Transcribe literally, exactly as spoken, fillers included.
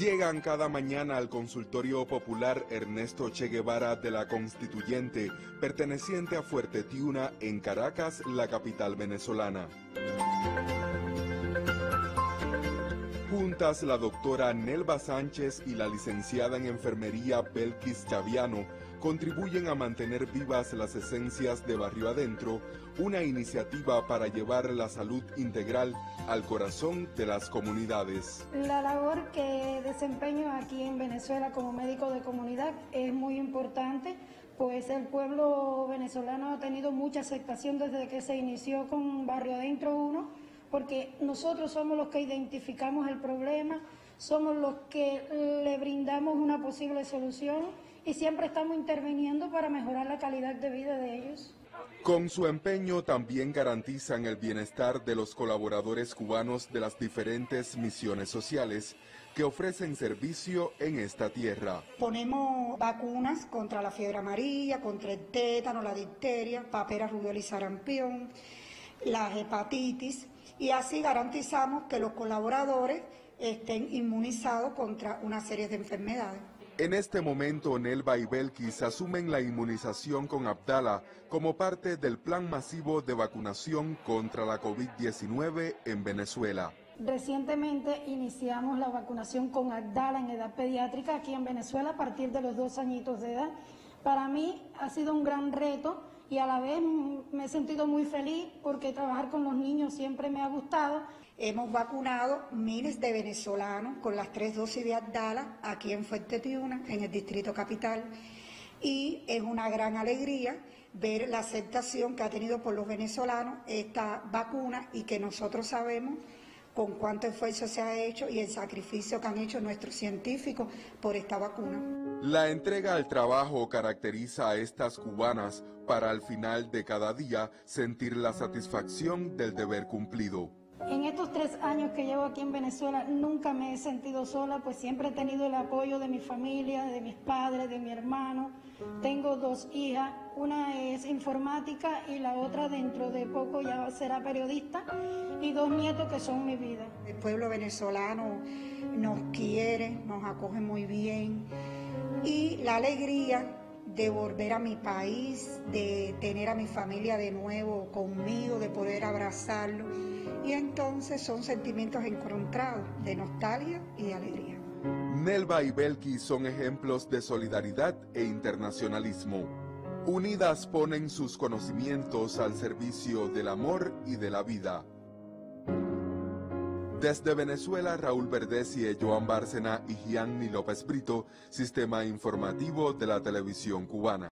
Llegan cada mañana al consultorio popular Ernesto Che Guevara de la Constituyente, perteneciente a Fuerte Tiuna, en Caracas, la capital venezolana. Juntas, la doctora Nelva Sánchez y la licenciada en enfermería Belkis Chaviano contribuyen a mantener vivas las esencias de Barrio Adentro, una iniciativa para llevar la salud integral al corazón de las comunidades. La labor que desempeño aquí en Venezuela como médico de comunidad es muy importante, pues el pueblo venezolano ha tenido mucha aceptación desde que se inició con Barrio Adentro uno, porque nosotros somos los que identificamos el problema, somos los que le brindamos una posible solución y siempre estamos interviniendo para mejorar la calidad de vida de ellos. Con su empeño también garantizan el bienestar de los colaboradores cubanos de las diferentes misiones sociales que ofrecen servicio en esta tierra. Ponemos vacunas contra la fiebre amarilla, contra el tétano, la difteria, papera, rubiola y sarampión, la hepatitis, y así garantizamos que los colaboradores estén inmunizados contra una serie de enfermedades. En este momento, Nelva y Belkis asumen la inmunización con Abdala como parte del plan masivo de vacunación contra la COVID diecinueve en Venezuela. Recientemente iniciamos la vacunación con Abdala en edad pediátrica aquí en Venezuela a partir de los dos añitos de edad. Para mí ha sido un gran reto y a la vez me he sentido muy feliz porque trabajar con los niños siempre me ha gustado. Hemos vacunado miles de venezolanos con las tres dosis de Abdala aquí en Fuerte Tiuna, en el Distrito Capital, y es una gran alegría ver la aceptación que ha tenido por los venezolanos esta vacuna y que nosotros sabemos con cuánto esfuerzo se ha hecho y el sacrificio que han hecho nuestros científicos por esta vacuna. La entrega al trabajo caracteriza a estas cubanas para al final de cada día sentir la satisfacción del deber cumplido. En estos tres años que llevo aquí en Venezuela nunca me he sentido sola, pues siempre he tenido el apoyo de mi familia, de mis padres, de mi hermano. Tengo dos hijas, una es informática y la otra dentro de poco ya será periodista, y dos nietos que son mi vida. El pueblo venezolano nos quiere, nos acoge muy bien, y la alegría de volver a mi país, de tener a mi familia de nuevo conmigo, de poder abrazarlo, y entonces son sentimientos encontrados de nostalgia y de alegría. Nelva y Belkis son ejemplos de solidaridad e internacionalismo. Unidas ponen sus conocimientos al servicio del amor y de la vida. Desde Venezuela, Raúl Verdesie, Joan Bárcena y Gianni López Brito, Sistema Informativo de la Televisión Cubana.